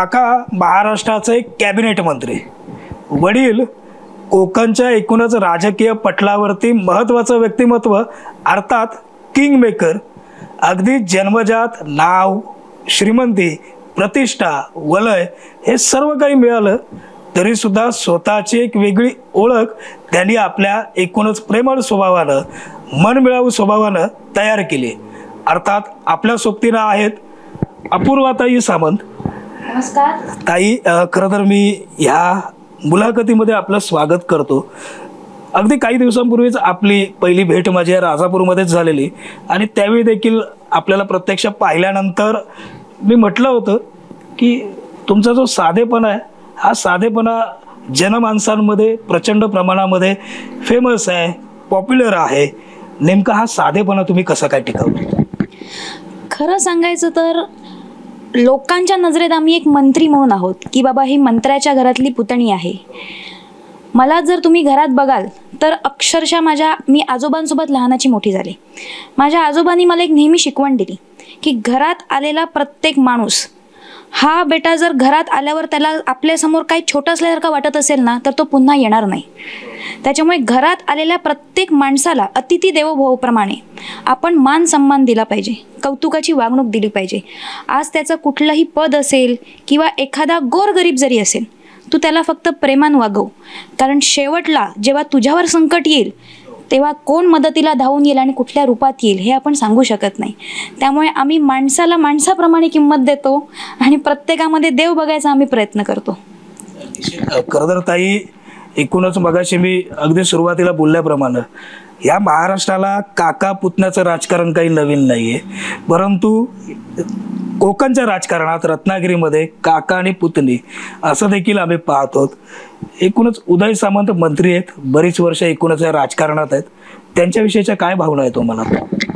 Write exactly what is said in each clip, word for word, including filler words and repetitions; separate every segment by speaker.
Speaker 1: काका महाराष्ट्राचे कॅबिनेट मंत्री, वडील कोकणच्या एकूणच राजकीय पटलावरती महत्त्वाचं व्यक्तिमत्व अर्थात किंग मेकर. अगदी जन्मजात नाव, श्रीमंती, प्रतिष्ठा, वलय हे सर्व काही मिळालं तरी सुद्धा स्वतःची एक वेगळी ओळख त्यांनी आपल्या एकूणच प्रेमळ स्वभावानं, मनमिळावू स्वभावानं तयार केली. अर्थात आपल्या सोबतीनं आहेत अपूर्वाताई सामंत.
Speaker 2: नमस्कार
Speaker 1: ताई, खरं तर मी ह्या मुलाखतीमध्ये आपलं स्वागत करतो. अगदी काही दिवसांपूर्वीच आपली पहिली भेट माझी राजापूरमध्येच झालेली आणि त्यावेळी देखील आपल्याला प्रत्यक्ष पाहिल्यानंतर मी म्हटलं होतं की तुमचा जो साधेपणा आहे हा साधेपणा जनमानसांमध्ये प्रचंड प्रमाणामध्ये फेमस आहे, पॉप्युलर आहे. नेमका हा साधेपणा तुम्ही कसा काय टिकवला?
Speaker 2: खरं सांगायचं तर लोकांच्या नजरेत आम्ही एक मंत्री म्हणून आहोत की बाबा ही मंत्र्याच्या घरातली पुतणी आहे. मला जर तुम्ही घरात बघाल तर अक्षरशः माझ्या मी आजोबांसोबत लहानाची मोठी झाली. माझ्या आजोबांनी मला एक नेहमी शिकवण दिली की घरात आलेला प्रत्येक माणूस हा बेटा जर घरात आल्यावर त्याला आपल्यासमोर काही छोटं असल्यासारखं वाटत असेल ना तर तो पुन्हा येणार नाही. त्याच्यामुळे घरात आलेल्या प्रत्येक माणसाला अतिथी देवो भवप्रमाणे आपण मान सन्मान दिला पाहिजे, कौतुकाची वागणूक दिली पाहिजे. आज त्याचं कुठलंही पद असेल किंवा एखादा गोरगरीब जरी असेल तू त्याला फक्त प्रेमान वागव, कारण शेवटला जेव्हा तुझ्यावर संकट येईल तेव्हा कोण मदतीला धावून येईल आणि कुठल्या रूपात येईल हे आपण सांगू शकत नाही. त्यामुळे आम्ही माणसाला माणसाप्रमाणे किंमत देतो आणि प्रत्येकामध्ये देव बघायचा आम्ही प्रयत्न करतो.
Speaker 1: खरं तर ताई, एकूणच मगाशी मी अगदी सुरुवातीला बोलल्याप्रमाणे या महाराष्ट्राला काका पुतण्याचं राजकारण काही नवीन नाही आहे, परंतु कोकणच्या राजकारणात रत्नागिरीमध्ये काका आणि पुतणी असं देखील आम्ही पाहतो. एकूणच उदय सामंत मंत्री आहेत, बरीच वर्ष एकूणच या राजकारणात आहेत. त्यांच्याविषयीच्या काय भावना आहेत तुम्हाला?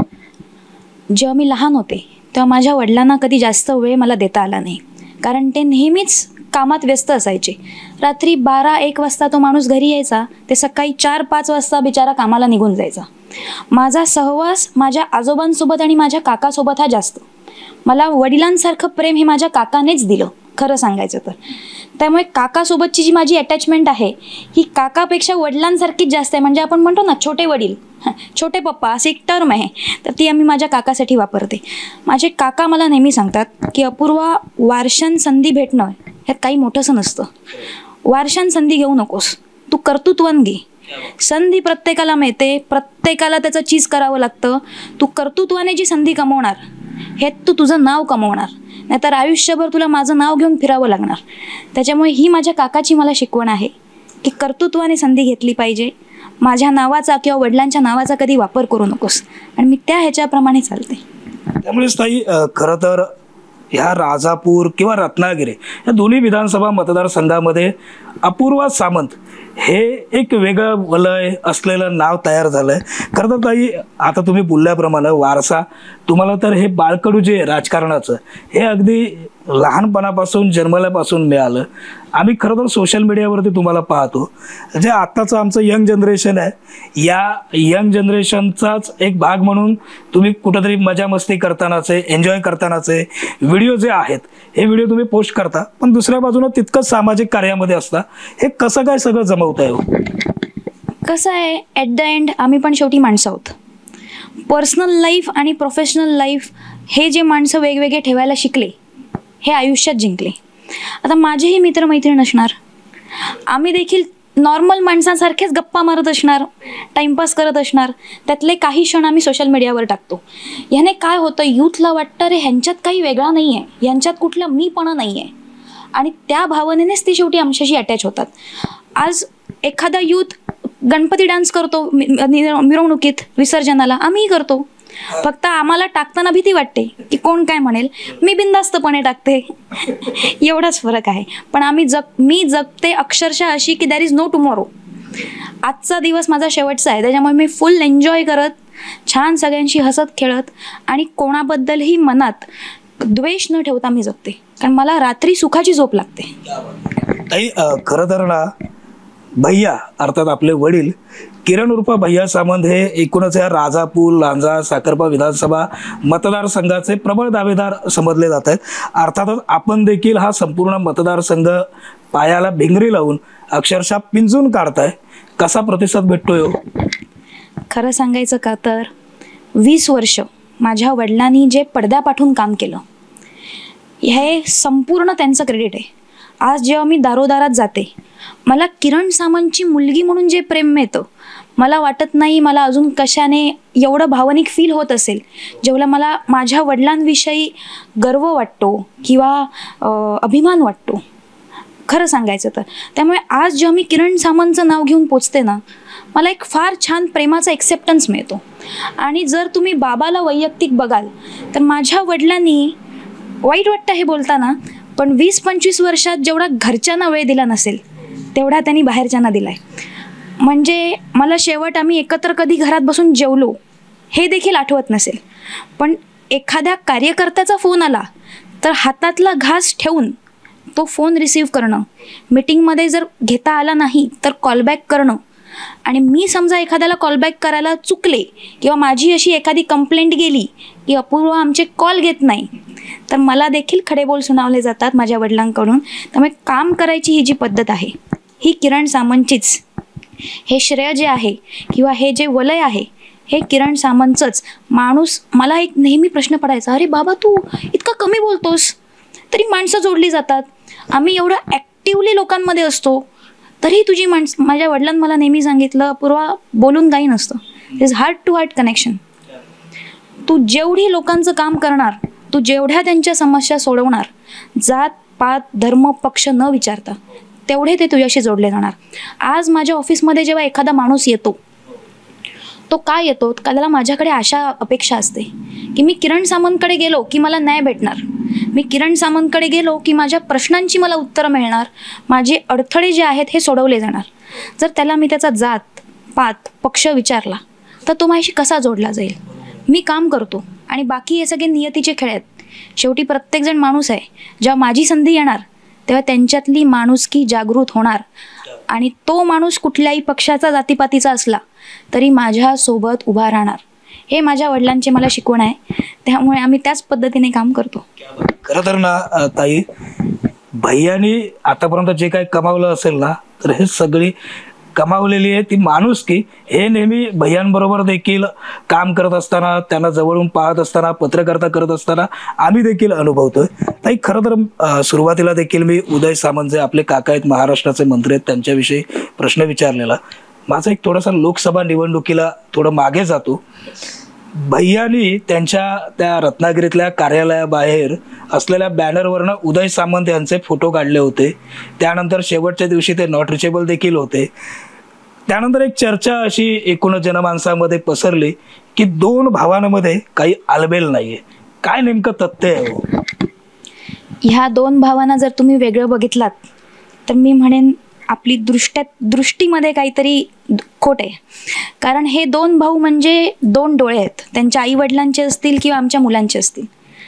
Speaker 2: जेव्हा मी लहान होते तेव्हा माझ्या वडिलांना कधी जास्त वेळ मला देता आला नाही, कारण ते नेहमीच कामात व्यस्त असायचे. रात्री बारा एक वाजता तो माणूस घरी यायचा, ते सकाळी चार पाच वाजता बिचारा कामाला निघून जायचा. माझा सहवास माझ्या आजोबांसोबत आणि माझ्या काकासोबत हा जास्त. मला वडिलांसारखं प्रेम हे माझ्या काकानेच दिलं खरं सांगायचं तर. त्यामुळे काकासोबतची जी माझी अटॅचमेंट आहे ही काकापेक्षा वडिलांसारखीच जास्त आहे. म्हणजे आपण म्हणतो ना छोटे वडील, छोटे पप्पा अशी एक टर्म आहे, तर ती आम्ही माझ्या काकासाठी वापरते. माझे काका मला नेहमी सांगतात की अपूर्वा, वारशान संधी भेटणं ह्यात काही मोठंसं नसतं. वारशान संधी घेऊ नकोस, तू कर्तृत्वान घे. संधी प्रत्येकाला मिळते, प्रत्येकाला त्याचं चीज करावं लागतं. तू कर्तृत्वाने जी संधी कमवणार हे तू तुझं नाव कमवणार, नाहीतर आयुष्यभर तुला माझं नाव घेऊन फिरावं लागणार. त्याच्यामुळे ही माझ्या काकाची मला शिकवण आहे की कर्तृत्वाने संधी घेतली पाहिजे. माझ्या नावाचा किंवा वडिलांच्या नावाचा कधी वापर करू नकोस, आणि मी त्या ह्याच्याप्रमाणे चालते.
Speaker 1: त्यामुळेच ताई, खरं तर ह्या राजापूर किंवा रत्नागिरी या दोन्ही विधानसभा मतदारसंघामध्ये अपूर्वा सामंत हे एक वेगळं वलय असलेलं नाव तयार झालंय. खरं तर ताई, आता तुम्ही बोलल्याप्रमाणे वारसा तुम्हाला तर हे बाळकडू जे राजकारणाचं हे अगदी लहानपणापासून जन्मल्यापासून मिळालं. आम्ही खरं तर सोशल मीडियावरती तुम्हाला पाहतो, जे आत्ताचं आमचं यंग जनरेशन आहे, या यंग जनरेशनचाच एक भाग म्हणून तुम्ही कुठंतरी मजा मस्ती करतानाचे, एन्जॉय करतानाचे व्हिडिओ जे आहेत हे व्हिडिओ तुम्ही पोस्ट करता, पण दुसऱ्या बाजूनं तितकंच सामाजिक कार्यामध्ये असता. हे कसं काय सगळं जमवत आहे?
Speaker 2: कसं आहे, ॲट द एंड आम्ही पण शेवटी माणसं आहोत. पर्सनल लाईफ आणि प्रोफेशनल लाईफ हे जे माणसं वेगवेगळे ठेवायला शिकले हे आयुष्यात जिंकले. आता माझेही मित्रमैत्रीण असणार, आम्ही देखील नॉर्मल माणसांसारखेच गप्पा मारत असणार, टाईमपास करत असणार. त्यातले काही क्षण आम्ही सोशल मीडियावर टाकतो. ह्याने काय होतं, यूथला वाटतं रे ह्यांच्यात काही वेगळा नाही आहे, ह्यांच्यात कुठलं मीपणा नाही आहे, आणि त्या भावनेनेच ती शेवटी आमच्याशी अटॅच होतात. आज एखादा यूथ गणपती डान्स करतो मिरवणुकीत, विसर्जनाला, आम्हीही करतो. फक्त आम्हाला टाकताना भीती वाटते की कोण काय म्हणेल, मी बिनधास्तपणे टाकते, एवढाच फरक आहे. पण आम्ही जग मी जगते अक्षरशः अशी की दॅर इज नो टुमॉरो. आजचा दिवस माझा शेवटचा आहे, त्याच्यामुळे मी फुल एन्जॉय करत, छान सगळ्यांशी हसत खेळत आणि कोणाबद्दलही मनात द्वेष न ठेवता मी जगते, कारण मला रात्री सुखाची झोप लागते.
Speaker 1: ताई, खरं तर ना भैया अर्थात आपले वडील किरण उर्फ भैया सामंत हे एकूणच या राजापूर लांजा साखरपा विधानसभा मतदारसंघाचे प्रबळ दावेदार समजले जात आहेत. अर्थातच आपण देखील हा संपूर्ण मतदारसंघ पायाला भिंगरी लावून अक्षरशः पिंजून काढताय. कसा प्रतिसाद भेटतोय?
Speaker 2: खरं सांगायचं का तर वीस वर्ष माझ्या वडिलांनी जे पडद्यापाठून काम केलं हे संपूर्ण त्यांचं क्रेडिट आहे. आज जेव्हा मी दारोदारात जाते, मला किरण सामंतची मुलगी म्हणून जे प्रेम मिळतं, मला वाटत नाही मला अजून कशाने एवढं भावनिक फील होत असेल जेवढा मला माझ्या वडिलांविषयी गर्व वाटतो किंवा अभिमान वाटतो, खरं सांगायचं तर. त्यामुळे आज जेव्हा मी किरण सामंतचं नाव घेऊन पोचते ना, मला एक फार छान प्रेमाचा एक्सेप्टन्स मिळतो. आणि जर तुम्ही बाबाला वैयक्तिक बघाल तर माझ्या वडिलांनी, वाईट वाटतं हे बोलताना, पण वीस पंचवीस वर्षात जेवढा घरच्यांना वेळ दिला नसेल तेवढा त्यांनी बाहेरच्यांना दिला आहे. म्हणजे मला शेवट आम्ही एकत्र कधी घरात बसून जेवलो हे देखील आठवत नसेल, पण एखाद्या कार्यकर्त्याचा फोन आला तर हातातला घास ठेवून तो फोन रिसीव्ह करणं, मीटिंगमध्ये जर घेता आला नाही तर कॉलबॅक करणं, आणि मी समजा एखाद्याला कॉलबॅक करायला चुकले किंवा माझी अशी एखादी कंप्लेंट गेली की अपूर्व आमचे कॉल घेत नाही, तर मला देखील खडेबोल सुनावले जातात माझ्या वडिलांकडून. त्यामुळे काम करायची ही जी पद्धत आहे ही किरण सामंतचीच. हे श्रेय जे आहे किंवा हे जे वलय आहे हे किरण सामंतचंच. माणूस, मला एक नेहमी प्रश्न पडायचा, अरे बाबा तू इतका कमी बोलतोस, तरी माणसं जोडली जातात. आम्ही एवढं ॲक्टिवली लोकांमध्ये असतो तरी तुझी माणसं. माझ्या वडिलांनी मला नेहमी सांगितलं, पूर्वा बोलून काही नसतं, it is heart to heart connection. तू जेवढी लोकांचं काम करणार, तू जेवढ्या त्यांच्या समस्या सोडवणार, जात पात धर्म पक्ष न विचारता, तेवढे ते तुझ्याशी जोडले जाणार. आज माझ्या ऑफिसमध्ये जेव्हा एखादा माणूस येतो, तो काय येतो, त्याला माझ्याकडे आशा अपेक्षा असते की मी किरण सामंतकडे गेलो की मला न्याय भेटणार, मी किरण सामंतकडे गेलो की माझ्या प्रश्नांची मला उत्तरं मिळणार, माझे अडथळे जे आहेत हे सोडवले जाणार. जर त्याला मी त्याचा जात पात पक्ष विचारला तर तो माझ्याशी कसा जोडला जाईल? मी काम करतो आणि बाकी हे सगळे नियतीचे खेळ आहेत. शेवटी प्रत्येकजण माणूस आहे. जेव्हा माझी संधी येणार तेव्हा त्यांच्यातली माणुसकी जागृत होणार, आणि तो माणूस कुठल्याही पक्षाचा जातीपातीचा असला तरी माझ्यासोबत उभा राहणार. हे माझ्या वडिलांची मला शिकवण आहे. त्यामुळे आम्ही त्याच पद्धतीने काम करतो.
Speaker 1: खरं तर ना ताई, भैयानी आतापर्यंत जे काही कमावलं असेल ना, तर हे सगळी कमावलेली आहे ती माणुसकी. हे नेहमी भैयांबरोबर देखील काम करत असताना, त्यांना जवळून पाहत असताना, पत्रकारिता करत असताना आम्ही देखील अनुभवतोय. ताई, खरं तर सुरुवातीला देखील मी उदय सामंत जे आपले काका आहेत, महाराष्ट्राचे मंत्री आहेत, त्यांच्याविषयी प्रश्न विचारलेला. माझा एक थोडासा लोकसभा निवडणुकीला थोडं मागे जातो. भैयांनी त्यांच्या त्या रत्नागिरीतल्या कार्यालयाबाहेर असलेल्या बॅनरवरनं उदय सामंत यांचे फोटो काढले होते. त्यानंतर शेवटच्या दिवशी ते नॉट रिचेबल देखील होते. त्यानंतर एक चर्चा अशी एकूण जनमानसामध्ये पसरली की दोन भावांमध्ये काही आलबेल नाहीये. काय नेमकं तथ्य आहे?
Speaker 2: ह्या दोन भावांना जर तुम्ही वेगळं बघितलात तर मी म्हणेन आपली दृष्ट्यात दृष्टीमध्ये काहीतरी खोट आहे. कारण हे दोन भाऊ म्हणजे दोन डोळे आहेत. त्यांच्या आई वडिलांचे असतील किंवा आमच्या मुलांचे असतील,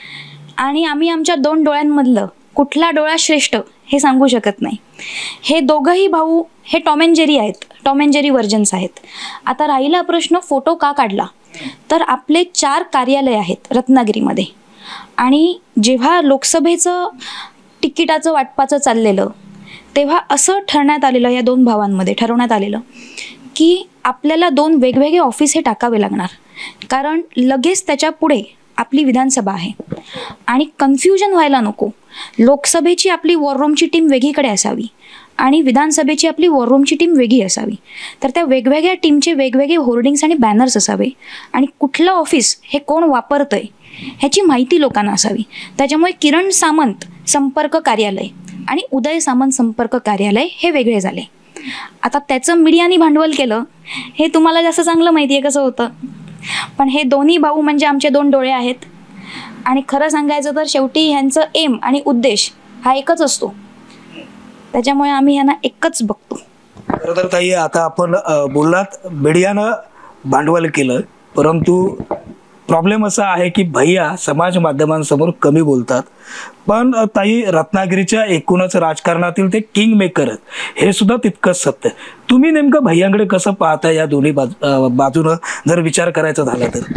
Speaker 2: आणि आम्ही आमच्या दोन डोळ्यांमधलं कुठला डोळा श्रेष्ठ हे सांगू शकत नाही. हे दोघंही भाऊ हे टॉम अँड जेरी आहेत, टॉम अँड जेरी व्हर्जन्स आहेत. आता राहिला प्रश्न फोटो का काढला, तर आपले चार कार्यालय आहेत रत्नागिरीमध्ये, आणि जेव्हा लोकसभेचं तिकिटाचं वाटपाचं चाललेलं तेव्हा असं ठरण्यात आलेलं, या दोन भावांमध्ये ठरवण्यात आलेलं की आपल्याला दोन वेगवेगळे ऑफिस हे टाकावे लागणार, कारण लगेच त्याच्या पुढे आपली विधानसभा आहे आणि कन्फ्युजन व्हायला नको. लोकसभेची आपली वॉररूमची टीम वेगळीकडे असावी आणि विधानसभेची आपली वॉररूमची टीम वेगळी असावी. तर त्या वेगवेगळ्या टीमचे वेगवेगळे होर्डिंग्स आणि बॅनर्स असावे, आणि कुठलं ऑफिस हे कोण वापरतंय ह्याची माहिती लोकांना असावी. त्याच्यामुळे किरण सामंत संपर्क कार्यालय आणि उदय सामंत संपर्क कार्यालय हे वेगळे झाले. आता त्याचं मीडियाने भांडवल केलं हे तुम्हाला जास्त चांगलं माहिती आहे कसं होतं, पण हे दोन्ही भाऊ म्हणजे आमचे दोन डोळे आहेत. आणि खरं सांगायचं तर शेवटी ह्यांचं एम आणि उद्देश हा एकच असतो, त्याच्यामुळे आम्ही ह्यांना एकच बघतो.
Speaker 1: खरं तर ताई, आता आपण बोललात मीडियानं भांडवल केलं, परंतु प्रॉब्लेम असा आहे की भैया समाज माध्यमांसमोर कमी बोलतात, पण ताई रत्नागिरीच्या एकूणच राजकारणातील ते किंग मेकर आहेत हे सुद्धा तितकंच सत्य. तुम्ही नेमकं भैयांकडे कसं पाहता या दोन्ही बाजू बाजूनं जर विचार करायचा झाला तर?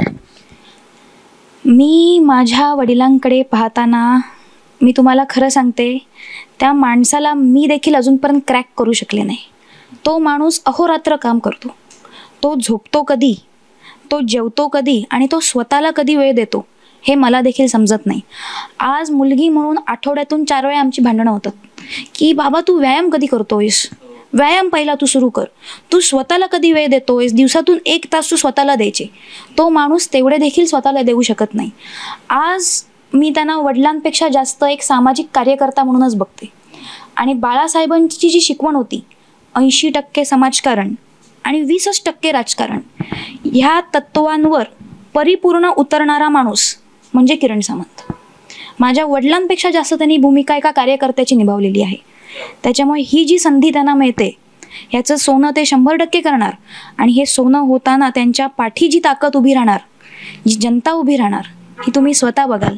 Speaker 2: मी माझ्या वडिलांकडे पाहताना मी तुम्हाला खरं सांगते, त्या माणसाला मी देखील अजूनपर्यंत क्रॅक करू शकले नाही. तो माणूस अहोरात्र काम करतो, तो झोपतो कधी, तो जेवतो कधी आणि तो स्वतःला कधी वेळ देतो हे मला देखील समजत नाही. आज मुलगी म्हणून आठवड्यातून चार वेळा आमची भांडणं होतात की बाबा तू व्यायाम कधी करतोयस, व्यायाम पहिला तू सुरू कर, तू स्वतःला कधी वेळ देतोयस, दिवसातून एक तास तू स्वतःला द्यायचे. तो माणूस तेवढे देखील स्वतःला देऊ शकत नाही. आज मी त्यांना वडिलांपेक्षा जास्त एक सामाजिक कार्यकर्ता म्हणूनच बघते. आणि बाळासाहेबांची जी शिकवण होती, ऐंशी टक्के समाजकारण आणि वीसच टक्के राजकारण, ह्या तत्वांवर परिपूर्ण उतरणारा माणूस म्हणजे किरण सामंत. माझ्या वडिलांपेक्षा जास्त त्यांनी भूमिका एका कार्यकर्त्याची निभावलेली आहे. त्याच्यामुळे ही जी संधी त्यांना मिळते ह्याचं सोनं ते शंभर टक्के करणार. आणि हे सोनं होताना त्यांच्या पाठी जी ताकद उभी राहणार, जी जनता उभी राहणार, ही तुम्ही स्वतः बघाल.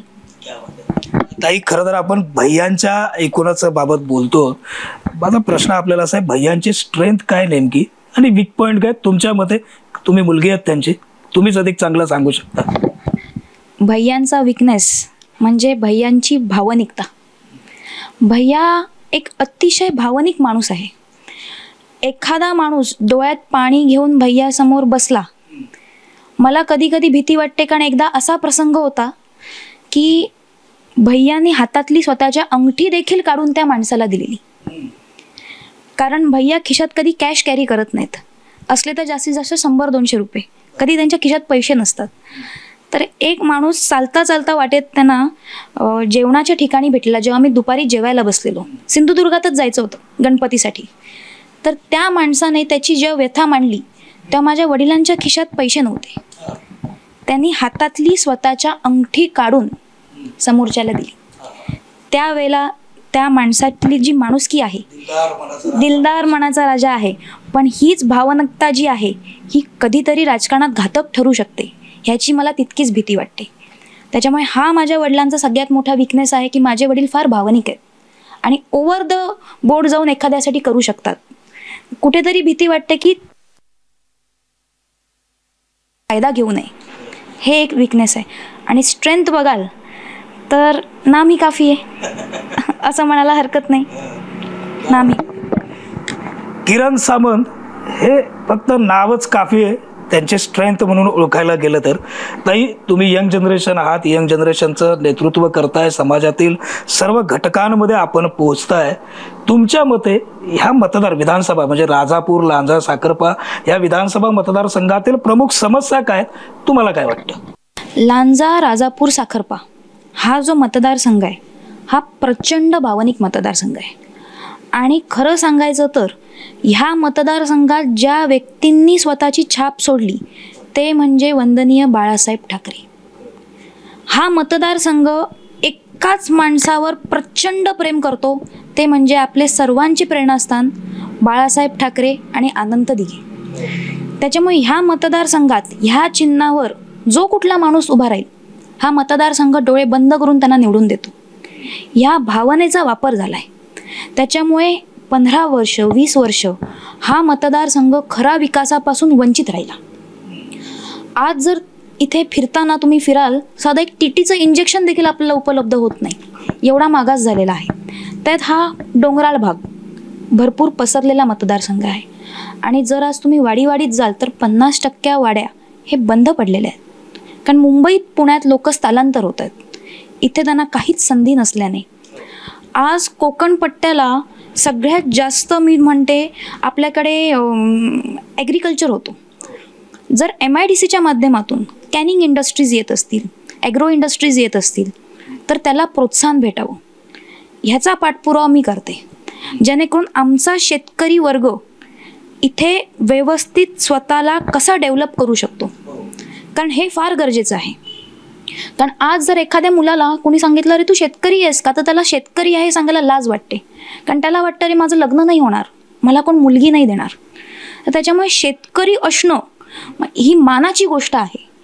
Speaker 1: ताई खरं तर आपण भैयांच्या एकूणच बाबत बोलतो. माझा प्रश्न आपल्याला असा आहे, भैयांची स्ट्रेंथ काय नेमकी आणि वीक पॉईंट काय तुमच्या मते? तुम्ही मुलगी आहेत त्यांची, तुम्हीच अधिक चांगलं सांगू शकता.
Speaker 2: भैयांचा विकनेस म्हणजे भैयांची भावनिकता. भैया एक अतिशय भावनिक माणूस आहे. एखादा माणूस डोळ्यात पाणी घेऊन भैयासमोर बसला, मला कधी कधी भीती वाटते, कारण एकदा असा प्रसंग होता की भैयाने हातातली स्वतःच्या अंगठी देखील काढून त्या माणसाला दिलेली. कारण भैया खिशात कधी कॅश कॅरी करत नाहीत, असले तर जास्तीत जास्त शंभर दोनशे रुपये, कधी त्यांच्या खिशात पैसे नसतात. तर एक माणूस चालता चालता वाटेत त्यांना जेवणाच्या ठिकाणी भेटला. जेव्हा मी दुपारी जेवायला बसलेलो, सिंधुदुर्गातच जायचं होतं गणपतीसाठी, तर त्या माणसाने त्याची जेव्हा व्यथा मांडली तेव्हा माझ्या वडिलांच्या खिशात पैसे नव्हते. त्यांनी हातातली स्वतःच्या अंगठी काढून समोरच्याला दिली. त्यावेळेला त्या माणसातली जी माणुसकी आहे, दिलदार मनाचा राजा आहे, पण हीच भावनिकता जी आहे ही कधीतरी राजकारणात घातक ठरू शकते, ह्याची मला तितकीच भीती वाटते. त्याच्यामुळे हा माझ्या वडिलांचा सगळ्यात मोठा विकनेस आहे की माझे वडील फार भावनिक आहेत आणि ओव्हर द बोर्ड जाऊन एखाद्यासाठी करू शकतात. कुठेतरी भीती वाटते की फायदा घेऊ नये, हे एक विकनेस आहे. आणि स्ट्रेंथ बघाल तर नामी काफी आहे असं म्हणायला हरकत नाही. नामी
Speaker 1: किरण सामंत हे फक्त नावच काफी आहे त्यांचे स्ट्रेंथ म्हणून ओळखायला गेलं तर. ताई तुम्ही यंग जनरेशन आहात, यंग जनरेशनचं नेतृत्व करताय, समाजातील सर्व घटकांमध्ये आपण पोहोचताय. तुमच्या मते ह्या मतदार विधानसभा म्हणजे राजापूर, लांजा, साखरपा या विधानसभा मतदारसंघातील प्रमुख समस्या काय तुम्हाला काय वाटतं?
Speaker 2: लांजा, राजापूर, साखरपा हा जो मतदारसंघ आहे हा प्रचंड भावनिक मतदारसंघ आहे. आणि खरं सांगायचं तर ह्या मतदारसंघात ज्या व्यक्तींनी स्वतःची छाप सोडली ते म्हणजे वंदनीय बाळासाहेब ठाकरे. हा मतदारसंघ एकाच माणसावर प्रचंड प्रेम करतो, ते म्हणजे आपले सर्वांचे प्रेरणास्थान बाळासाहेब ठाकरे आणि अनंत दिघे. त्याच्यामुळे ह्या मतदारसंघात ह्या चिन्हावर जो कुठला माणूस उभा राहील हा मतदारसंघ डोळे बंद करून त्यांना निवडून देतो. ह्या भावनेचा वापर झाला आहे. त्याच्यामुळे पंधरा वर्ष वीस वर्ष हा मतदारसंघ खरा विकासापासून वंचित राहिला. आज जर इथे फिरताना तुम्ही फिराल, साधं एक टीटीचं इंजेक्शन देखील आपल्याला उपलब्ध होत नाही, एवढा मागास झालेला आहे. त्यात हा डोंगराळ भाग भरपूर पसरलेला मतदारसंघ आहे. आणि जर आज तुम्ही वाडीवाडीत जाल तर पन्नास टक्क्या वाड्या हे बंद पडलेल्या आहेत, कारण मुंबईत पुण्यात लोक स्थलांतर होत आहेत. इथे त्यांना काहीच संधी नसल्याने आज कोकण पट्ट्याला सगळ्यात जास्त मी म्हणते आपल्याकडे ॲग्रिकल्चर होतो. जर एम आय डी सीच्या माध्यमातून कॅनिंग इंडस्ट्रीज येत असतील, ॲग्रो इंडस्ट्रीज येत असतील तर त्याला प्रोत्साहन भेटावं, ह्याचा पाठपुरावा मी करते, जेणेकरून आमचा शेतकरी वर्ग इथे व्यवस्थित स्वतःला कसा डेव्हलप करू शकतो, कारण हे फार गरजेचं आहे. कारण आज जर एखाद्या मुलाला कोणी सांगितलं अरे तू शेतकरी आहेस का, तर त्याला शेतकरी आहे सांगायला लाज वाटते, कारण त्याला वाटतं अरे माझं लग्न नाही होणार, मला कोण मुलगी नाही देणार. तर त्याच्यामुळे शेतकरी असणं ही मानाची गोष्ट आहे.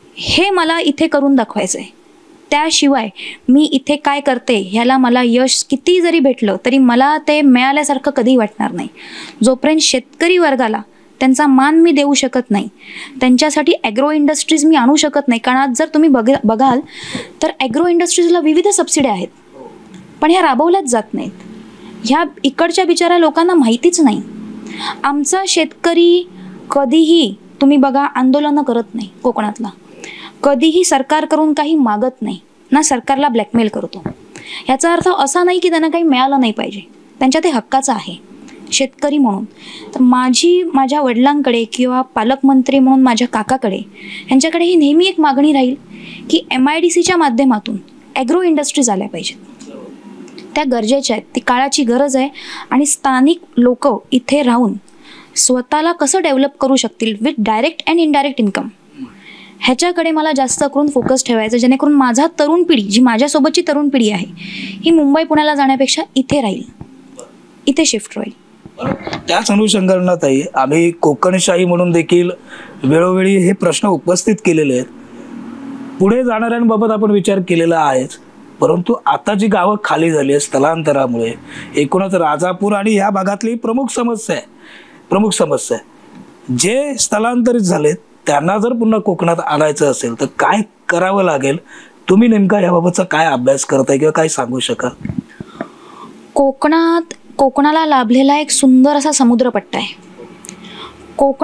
Speaker 2: हे मला इथे करून दाखवायचं आहे. त्याशिवाय मी इथे काय करते ह्याला मला यश किती जरी भेटलं तरी मला ते मिळाल्यासारखं कधीही वाटणार नाही. जोपर्यंत शेतकरी वर्गाला त्यांचा मान मी देऊ शकत नाही, त्यांच्यासाठी ॲग्रो इंडस्ट्रीज मी आणू शकत नाही. कारण आज जर तुम्ही बघ बघाल तर ॲग्रो इंडस्ट्रीजला विविध सबसिड्या आहेत, पण ह्या राबवल्याच जात नाहीत. ह्या इकडच्या बिचाऱ्या लोकांना माहितीच नाही. आमचा शेतकरी कधीही तुम्ही बघा आंदोलनं करत नाही कोकणातला, कधीही सरकारकडून काही मागत नाही, ना सरकारला ब्लॅकमेल करतो. ह्याचा अर्थ असा नाही की त्यांना काही मिळालं नाही पाहिजे, त्यांच्या ते हक्काचं आहे शेतकरी म्हणून. तर माझी माझ्या वडिलांकडे किंवा पालकमंत्री म्हणून माझ्या काकाकडे ह्यांच्याकडे ही नेहमी एक मागणी राहील की एम आय डी सीच्या माध्यमातून ॲग्रो इंडस्ट्रीज आल्या पाहिजेत. त्या गरजेच्या आहेत, ती काळाची गरज आहे. आणि स्थानिक लोक इथे राहून स्वतःला कसं डेव्हलप करू शकतील with direct and indirect income, ह्याच्याकडे मला जास्त करून फोकस ठेवायचं, जेणेकरून माझा तरुण पिढी जी माझ्यासोबतची तरुण पिढी आहे ही मुंबई पुण्याला जाण्यापेक्षा इथे राहील, इथे शिफ्ट होईल.
Speaker 1: त्याच अनुषंगानं ताई आम्ही कोकणशाही म्हणून देखील वेळोवेळी हे प्रश्न उपस्थित केलेले आहेत. पुढे जाणाऱ्यांबाबत आपण विचार केलेला आहेच, परंतु आता जी गावं खाली झाली आहेत स्थलांतरामुळे, एकूणच राजापूर आणि ह्या भागातली प्रमुख समस्या आहे प्रमुख समस्या आहे जे स्थलांतरित झालेत त्यांना जर पुन्हा कोकणात आणायचं असेल तर काय करावं लागेल? तुम्ही नेमका याबाबतचा काय अभ्यास करताय किंवा काय सांगू शकाल?
Speaker 2: कोकणात कोकणाला लाभलेला एक सुंदर असा समुद्रपट्टा आहे. कोकण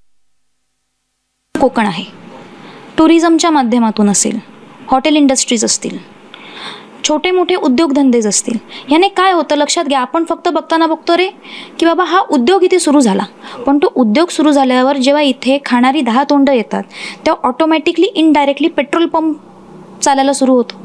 Speaker 2: कोकण आहे. टुरिझमच्या माध्यमातून असेल, हॉटेल इंडस्ट्रीज असतील, छोटे मोठे उद्योगधंदेच असतील, ह्याने काय होतं लक्षात घ्या. आपण फक्त बघताना बघतो रे की बाबा हा उद्योग इथे सुरू झाला, पण तो उद्योग सुरू झाल्यावर जेव्हा इथे खाणारी दहा तोंडं येतात तेव्हा ऑटोमॅटिकली इनडायरेक्टली पेट्रोल पंप चालायला सुरू होतो.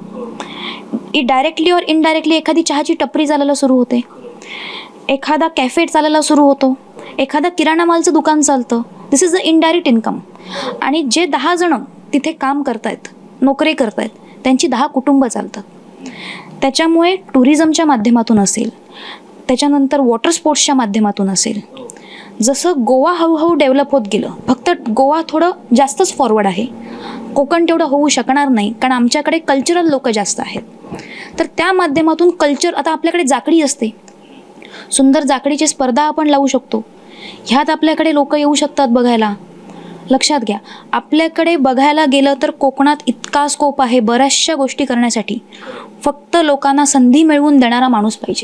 Speaker 2: डायरेक्टली और इनडायरेक्टली एखादी चहाची टपरी चालायला सुरू होते, एखादा कॅफे चालायला सुरू होतो, एखादा किराणा मालचं दुकान चालतं. This is the indirect income. आणि जे दहा जण तिथे काम करतायत, नोकरी करतायत, त्यांची दहा कुटुंब चालतात. त्याच्यामुळे टुरिझमच्या माध्यमातून असेल, त्याच्यानंतर वॉटर स्पोर्ट्सच्या माध्यमातून असेल, जसं गोवा हळूहळू डेव्हलप होत गेलं, फक्त गोवा थोडं जास्तच फॉरवर्ड आहे, कोकण तेवढं होऊ शकणार नाही कारण आमच्याकडे कल्चरल लोक जास्त आहेत. तर त्या माध्यमातून कल्चर, आता आपल्याकडे जाकडी असते, सुंदर जाकडीची स्पर्धा आपण लावू शकतो, ह्यात आपल्याकडे लोक येऊ शकतात बघायला. लक्षात घ्या, आपल्याकडे बघायला गेलं तर कोकणात इतका स्कोप आहे बऱ्याचशा गोष्टी करण्यासाठी, फक्त लोकांना संधी मिळवून देणारा माणूस पाहिजे.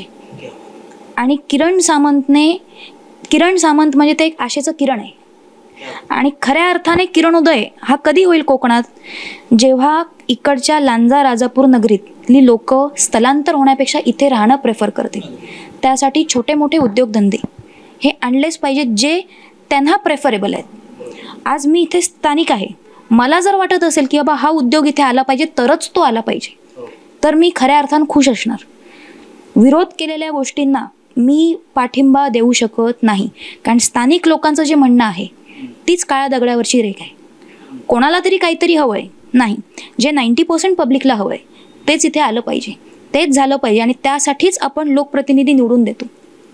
Speaker 2: आणि किरण सामंतने किरण सामंत म्हणजे ते एक आशेचं किरण आहे. आणि खऱ्या अर्थाने किरणोदय हा कधी होईल कोकणात? जेव्हा इकडच्या लांजा राजापूर नगरीतली लोक स्थलांतर होण्यापेक्षा इथे राहणं प्रेफर करतील. त्यासाठी छोटे मोठे उद्योगधंदे हे आणलेच पाहिजेत जे त्यांना प्रेफरेबल आहेत. आज मी इथे स्थानिक आहे, मला जर वाटत असेल की बाबा हा उद्योग इथे आला पाहिजे तरच तो आला पाहिजे, तर मी खऱ्या अर्थानं खुश असणार. विरोध केलेल्या गोष्टींना मी पाठिंबा देऊ शकत नाही, कारण स्थानिक लोकांचं जे म्हणणं आहे तीच काळ्या दगडावरची रेख आहे. कोणाला तरी काहीतरी हवं आहे, नाही, जे नाईंटी पर्सेंट पब्लिकला हवं आहे तेच इथे आलं पाहिजे, तेच झालं पाहिजे. आणि त्यासाठीच आपण लोकप्रतिनिधी निवडून देतो.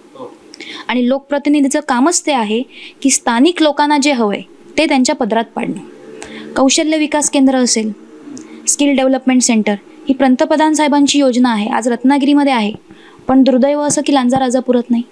Speaker 2: आणि लोकप्रतिनिधीचं कामच ते आहे की स्थानिक लोकांना जे हवं आहे ते त्यांच्या पदरात पाडणं. कौशल्य विकास केंद्र असेल, स्किल डेव्हलपमेंट सेंटर, ही पंतप्रधान साहेबांची योजना आहे, आज रत्नागिरीमध्ये आहे, पण दुर्दैव असं की लांजा राजापुरात नाही.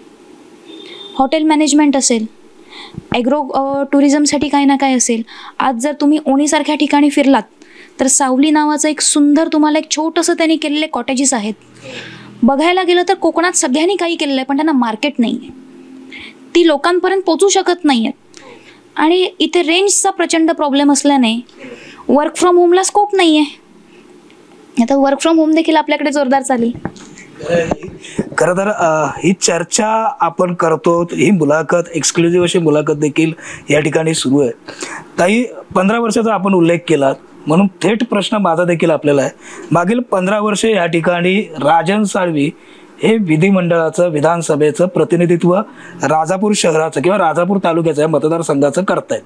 Speaker 2: हॉटेल मॅनेजमेंट असेल, ॲग्रो टुरिझमसाठी काही ना काही असेल. आज जर तुम्ही ओणीसारख्या ठिकाणी फिरलात तर सावली नावाचं एक सुंदर तुम्हाला एक छोटंसं त्यांनी केलेले कॉटेजेस आहेत. बघायला गेलं तर कोकणात सगळ्यांनी काही केलेलं आहे, पण त्यांना मार्केट नाही आहे, ती लोकांपर्यंत पोचू शकत नाही आहेत. आणि इथे रेंजचा प्रचंड प्रॉब्लेम असल्याने वर्क फ्रॉम होमला स्कोप नाही आहे. आता वर्क फ्रॉम होम देखील आपल्याकडे जोरदार चालेल.
Speaker 1: खरं तर ही चर्चा आपण करतो, ही मुलाखत एक्सक्लुझिव्ह अशी मुलाखत देखील या ठिकाणी सुरू आहे. ताई, पंधरा वर्षाचा आपण उल्लेख केला म्हणून थेट प्रश्न माझा देखील आपल्याला आहे. मागील पंधरा वर्षे या ठिकाणी राजन साळवी हे विधिमंडळाचं, विधानसभेचं प्रतिनिधित्व राजापूर शहराचं किंवा राजापूर तालुक्याचं मतदारसंघाचं करतायत.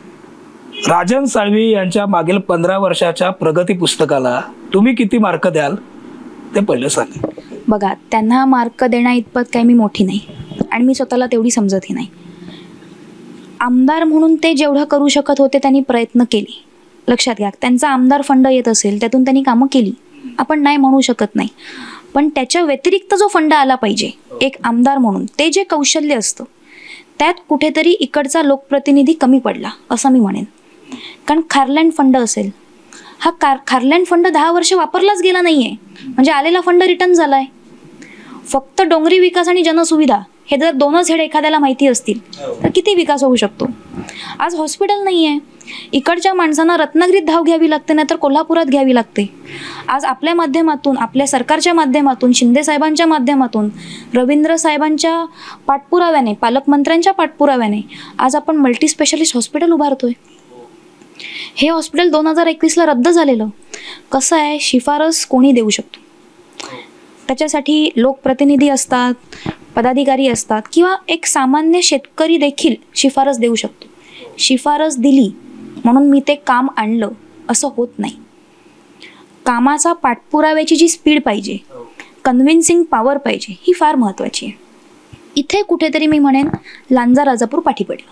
Speaker 1: राजन साळवी यांच्या मागील पंधरा वर्षाच्या प्रगती पुस्तकाला तुम्ही किती मार्क द्याल ते पहिलं सांगा.
Speaker 2: बघा, त्यांना मार्क देण्या इतपत काही मी मोठी नाही आणि मी स्वतःला तेवढी समजतही नाही. आमदार म्हणून ते जेवढं करू शकत होते त्यांनी प्रयत्न केले. लक्षात घ्या, त्यांचा आमदार फंड येत असेल त्यातून त्यांनी कामं केली, आपण नाही म्हणू शकत नाही. पण त्याच्या व्यतिरिक्त जो फंड आला पाहिजे एक आमदार म्हणून, ते जे कौशल्य असतं त्यात कुठेतरी इकडचा लोकप्रतिनिधी कमी पडला असं मी म्हणेन. कारण खारलँड फंड असेल, हा कार खारलँड फंड दहा वर्ष वापरलाच गेला नाही आहे, म्हणजे आलेला फंड रिटर्न झाला आहे. फक्त डोंगरी विकास आणि जनसुविधा हे जर दोनच हेड एखाद्याला माहिती असतील तर किती विकास होऊ शकतो. आज हॉस्पिटल नाही आहे, इकडच्या माणसांना रत्नागिरीत धाव घ्यावी लागते, नाही तर कोल्हापुरात घ्यावी लागते. आज आपल्या माध्यमातून, आपल्या सरकारच्या माध्यमातून, शिंदे साहेबांच्या माध्यमातून, रवींद्र साहेबांच्या पाठपुराव्याने, पालकमंत्र्यांच्या पाठपुराव्याने आज आपण मल्टी स्पेशालिस्ट हॉस्पिटल उभारतोय. हे हॉस्पिटल दोन हजार एकवीसला रद्द झालेलं. कसं आहे, शिफारस कोणी देऊ शकतो, त्याच्यासाठी लोकप्रतिनिधी असतात, पदाधिकारी असतात, किंवा एक सामान्य शेतकरी देखील शिफारस देऊ शकतो. शिफारस दिली म्हणून मी ते काम आणलं असं होत नाही. कामाचा पाठपुराव्याची जी स्पीड पाहिजे, कन्व्हिन्सिंग पॉवर पाहिजे, ही फार महत्त्वाची आहे. इथे कुठेतरी मी म्हणेन लांजा राजापूर पाठी पडलं.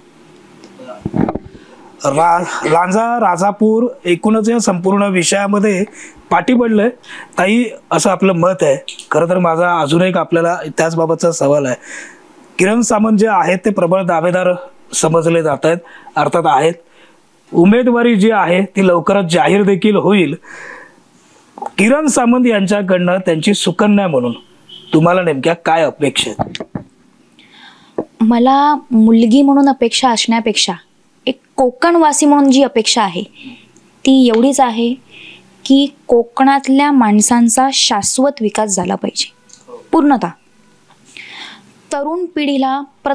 Speaker 1: रा लांजा राजापूर एकूणच या संपूर्ण विषयामध्ये पाठी पडलंय ताई, असं आपलं मत आहे. खरं तर माझा अजून एक आपल्याला त्याचबाबतचा सवाल आहे. किरण सामंत जे आहेत ते प्रबळ दावेदार समजले जात आहेत, अर्थात आहेत. उमेदवारी जी आहे ती लवकरच जाहीर देखील होईल. किरण सामंत यांच्याकडनं त्यांची सुकन्या म्हणून तुम्हाला नेमक्या काय अपेक्षा आहेत?
Speaker 2: मला मुलगी म्हणून अपेक्षा असण्यापेक्षा एक कोकणवासी म्हणून जी अपेक्षा आहे ती एवढीच आहे की कोकणातल्या माणसांचा शाश्वत विकास झाला पाहिजे पूर्णतः. तरुण पिढीला प्र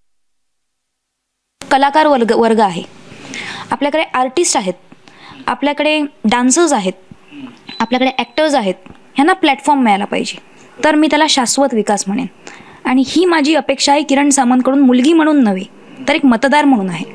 Speaker 2: कलाकार वर्ग वर्ग आहे, आपल्याकडे आर्टिस्ट आहेत, आपल्याकडे डान्सर्स आहेत, आपल्याकडे ॲक्टर्स आहेत, ह्यांना प्लॅटफॉर्म मिळाला पाहिजे. तर मी त्याला शाश्वत विकास म्हणेन. आणि ही माझी अपेक्षा आहे किरण सामंतकडून, मुलगी म्हणून नव्हे तर एक मतदार म्हणून आहे.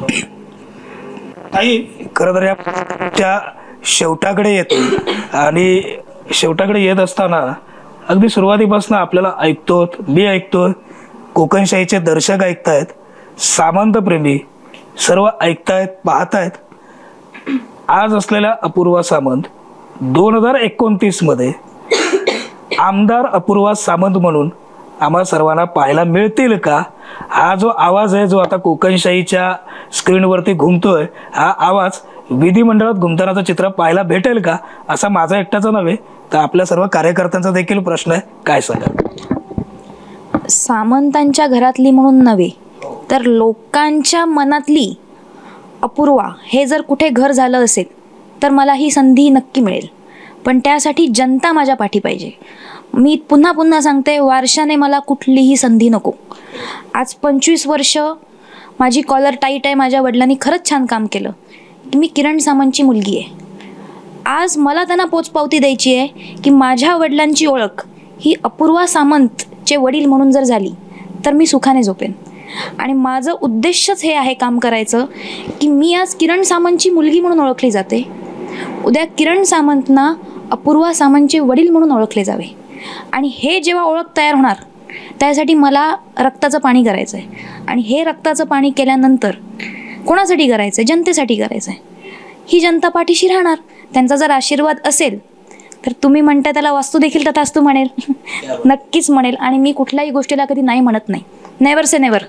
Speaker 1: ताई, खरं तर या शेवटाकडे येतो आणि शेवटाकडे येत असताना अगदी सुरुवातीपासून आपल्याला ऐकतो, मी ऐकतो, कोकणशाहीचे दर्शक ऐकतायत, सामंतप्रेमी सर्व ऐकतायत, पाहतायत. आज असलेल्या अपूर्वा सामंत दोन हजार एकोणतीसमध्ये आमदार अपूर्वा सामंत म्हणून आम्हा सर्वांना पाहायला मिळतील का? हा जो आवाज आहे, जो आता कोकणशाहीच्या स्क्रीनवरती घुमतोय, हा आवाज विधिमंडळात घुमतानाचं चित्र पाहायला भेटेल का? असा माझा एकट्याचा नव्हे तर आपल्या सर्व कार्यकर्त्यांचा देखील प्रश्न आहे. काय सांगा?
Speaker 2: सामंतांच्या घरातली म्हणून नव्हे तर लोकांच्या मनातली अपूर्वा हे जर कुठे घर झालं असेल तर मला ही संधी नक्की मिळेल. पण त्यासाठी जनता माझ्या पाठी पाहिजे. मी पुन्हा पुन्हा सांगते, वारशाने मला कुठलीही संधी नको. आज पंचवीस वर्ष माझी कॉलर टाईट आहे, माझ्या वडिलांनी खरंच छान काम केलं की मी किरण सामंतची मुलगी आहे. आज मला त्यांना पोचपावती द्यायची आहे की माझ्या वडिलांची ओळख ही अपूर्वा सामंतचे वडील म्हणून जर झाली तर मी सुखाने झोपेन. आणि माझं उद्देशच हे आहे काम करायचं की मी आज किरण सामंतची मुलगी म्हणून ओळखली जाते, उद्या किरण सामंतना अपूर्वा सामंतचे वडील म्हणून ओळखले जावे. आणि हे जेव्हा ओळख तयार होणार त्यासाठी मला रक्ताचं पाणी करायचं आहे. आणि हे रक्ताचं पाणी केल्यानंतर कोणासाठी करायचं आहे? जनतेसाठी करायचं आहे. ही जनता पाठीशी राहणार. त्यांचा जर आशीर्वाद असेल तर तुम्ही म्हणता त्याला वास्तू देखील तथास्तू म्हणेल, नक्कीच म्हणेल. आणि मी कुठल्याही गोष्टीला कधी नाही म्हणत नाही. Never say never.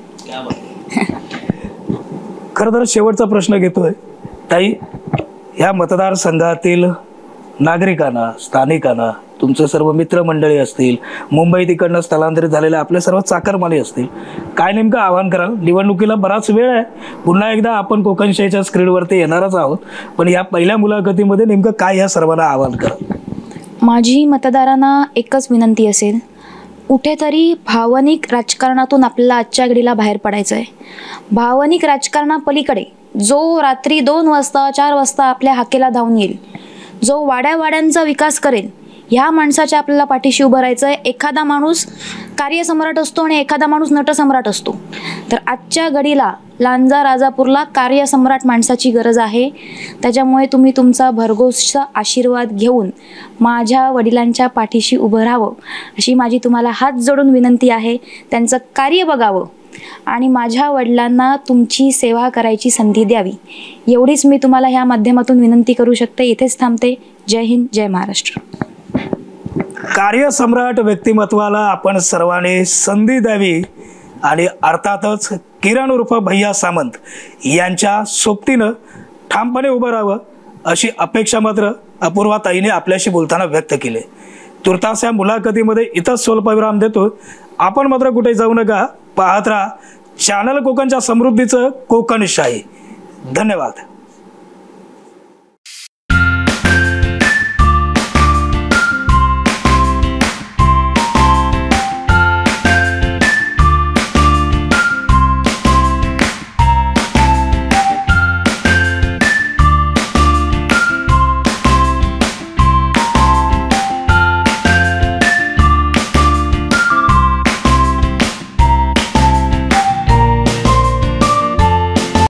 Speaker 1: खरं तर शेवटचा प्रश्न घेतोय ताई, ह्या मतदारसंघातील नागरिकांना, स्थानिकांना, तुमचे सर्व मित्रमंडळी असतील, मुंबई तिकडनं स्थलांतरित झालेले आपले सर्व चाकरमानी असतील, काय नेमकं आवाहन कराल? निवडणुकीला बराच वेळ आहे, पुन्हा एकदा आपण कोकणशाहीच्या स्क्रीनवरती येणारच आहोत, पण या पहिल्या मुलाखतीमध्ये नेमकं काय या सर्वांना आवाहन कराल?
Speaker 2: माझी मतदारांना एकच विनंती असेल, कुठेतरी भावनिक राजकारणातून आपल्याला आजच्या घडीला बाहेर पडायचं आहे. भावनिक राजकारणापलीकडे जो रात्री दोन वाजता चार वाजता आपल्या हाकेला धावून येईल, जो वाड्या वाड्यांचा विकास करेल, ह्या माणसाच्या आपल्याला पाठीशी उभं राहायचं आहे. एखादा माणूस कार्यसम्राट असतो आणि एखादा माणूस नटसम्राट असतो. तर आजच्या घडीला लांजा राजापूरला कार्यसम्राट माणसाची गरज आहे. त्याच्यामुळे तुम्ही तुमचा भरघोसचा आशीर्वाद घेऊन माझ्या वडिलांच्या पाठीशी उभं राहावं अशी माझी तुम्हाला हात जोडून विनंती आहे. त्यांचं कार्य बघावं आणि माझ्या वडिलांना तुमची सेवा करायची संधी द्यावी, एवढीच मी तुम्हाला ह्या माध्यमातून विनंती करू शकते. इथेच थांबते. जय हिंद, जय महाराष्ट्र.
Speaker 1: कार्यसम्राट व्यक्तिमत्वाला आपण सर्वांनी संधी द्यावी आणि अर्थातच किरण उर्फ भैया सामंत यांच्या सोबतीनं ठामपणे उभं राहावं अशी अपेक्षा मात्र अपूर्वा ताईने आपल्याशी बोलताना व्यक्त केली. तुर्तास या मुलाखतीमध्ये इथंच स्वल्पविराम देतो. आपण मात्र कुठे जाऊ नका. पाहत राहा चॅनल कोकणच्या समृद्धीचं कोकणशाही. धन्यवाद.